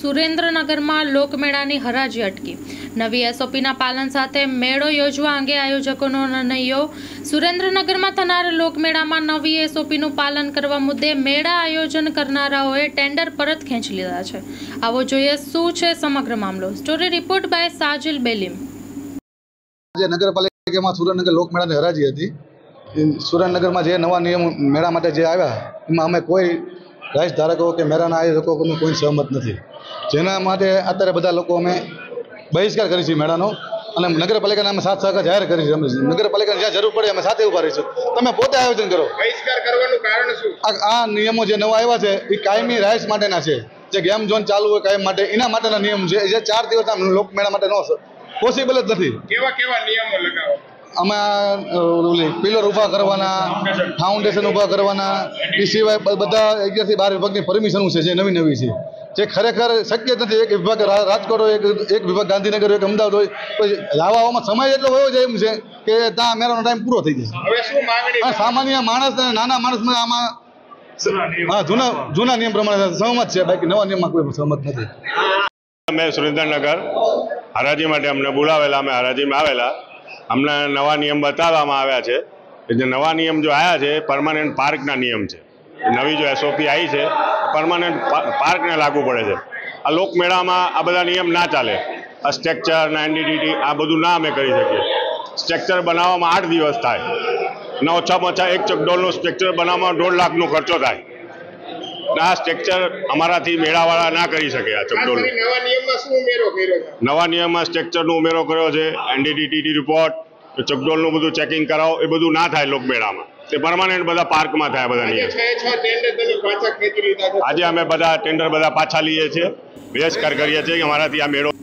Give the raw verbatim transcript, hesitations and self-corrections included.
સુરેન્દ્રનગરમાં લોકમેળાની હરાજી અટકી। નવી એસઓપીના પાલન સાથે મેળો યોજવા અંગે આયોજકોનો નિર્ણયો। સુરેન્દ્રનગરમાં થનાર લોકમેળામાં નવી એસઓપીનું પાલન કરવા મુદ્દે મેળા આયોજન કરનારાઓએ ટેન્ડર પરત ખેંચી લીધા છે। આવો જોઈએ શું છે સમગ્ર મામલો। Story report by Sajil Belim. નગરપાલિકામાં સુરેન્દ્રનગર લોકમેળાની હરાજી હતી। સુરેન્દ્રનગરમાં જે નવા નિયમ મેળા માટે જે આવ્યા એમાં અમે કોઈ રાઈસ ધારકો કે મેળાના આયોજકો કોઈ સહમત નથી, જેના માટે અત્યારે બધા લોકો અમે બહિષ્કાર કરી છે મેળાનો અને નગરપાલિકાને અમે સાથ સહકાર જાહેર કરી છે। અમે નગરપાલિકાને જ્યાં જરૂર પડે અમે સાથે ઉભા રહીશું। તમે પોતે આયોજન કરો। બહિષ્કાર કરવાનું કારણ શું? આ નિયમો જે નવા આવ્યા છે એ કાયમી રાઈસ માટેના છે, જે ગેમ ઝોન ચાલુ હોય કાયમ માટે એના માટેના નિયમ છે, જે ચાર દિવસ લોકમેળા માટે નો પોસિબલ જ નથી। કેવા કેવા નિયમો લગાવો? આમાં પિલર ઊભા કરવાના, ફાઉન્ડેશન ઊભા કરવાના, એ સિવાય બધા અગિયારથી બાર વિભાગની પરમિશન છે જે નવી નવી છે, જે ખરેખર શક્ય નથી। એક વિભાગ રાજકોટ હોય, એક વિભાગ ગાંધીનગર હોય કે અમદાવાદ હોય, પછી લાવવામાં સમય એટલો વયો જાય એમ છે કે ત્યાં મેળાનો ટાઈમ પૂરો થઈ જશે। હવે શું માંગણી? સામાન્ય માણસ અને નાના માણસમાં આમાં હા જૂના જૂના નિયમ પ્રમાણે સહમત છે, બાકી નવા નિયમમાં કોઈ સહમત નથી। અમે સુરેન્દ્રનગર હરાજી માટે અમને બોલાવેલા, અમે હરાજીમાં આવેલા, અમને નવા નિયમ બતાવવામાં આવ્યા છે। જે નવા નિયમ જો આવ્યા છે પરમાનન્ટ પાર્કના નિયમ છે। નવી જો એસઓપી આવી છે પરમાનન્ટ પાર્કને લાગુ પડે છે। આ લોકમેળામાં આ બધા નિયમ ના ચાલે। આ સ્ટ્રક્ચર ના એનડીડીટી આ બધું ના અમે કરી શકીએ। સ્ટ્રક્ચર બનાવવામાં આઠ દિવસ થાય ને ઓછામાં ઓછા એક ચકડોળનું સ્ટ્રક્ચર બનાવવામાં દોઢ લાખનો ખર્ચો થાય ને આ સ્ટ્રક્ચર અમારાથી મેળાવાળા ના કરી શકે। આ ચકડોળ નવા નિયમમાં શું ઉમેરો કર્યો છે? નવા નિયમમાં સ્ટ્રક્ચરનો ઉમેરો કર્યો છે, એનડીડીટી રિપોર્ટ, ચકડોળનું બધું ચેકિંગ કરાવો, એ બધું ના થાય લોકમેળામાં, તે પરમાનન્ટ બધા પાર્કમાં થાય બધા નિયમ। આજે અમે બધા ટેન્ડર બધા પાછા લઈએ છીએ, બહિષ્કાર કરીએ છીએ કે અમારાથી આ મેળો